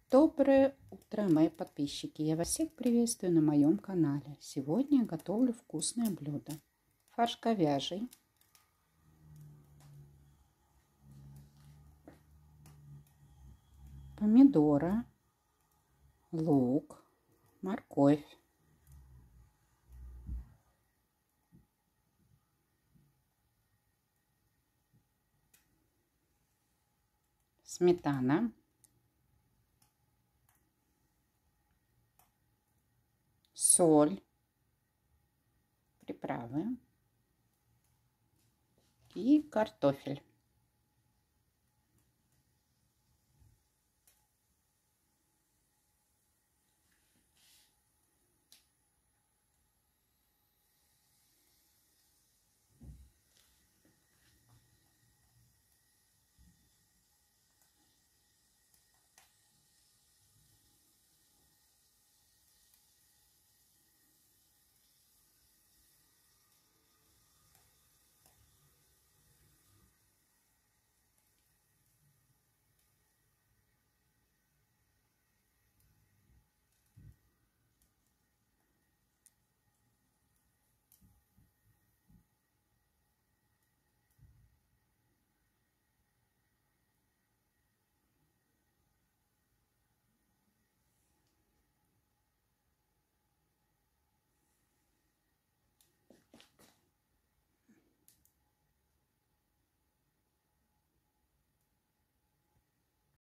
Доброе утро, мои подписчики! Я вас всех приветствую на моем канале. Сегодня я готовлю вкусное блюдо. Фарш говяжий, помидора, лук, морковь, сметана, соль, приправы и картофель.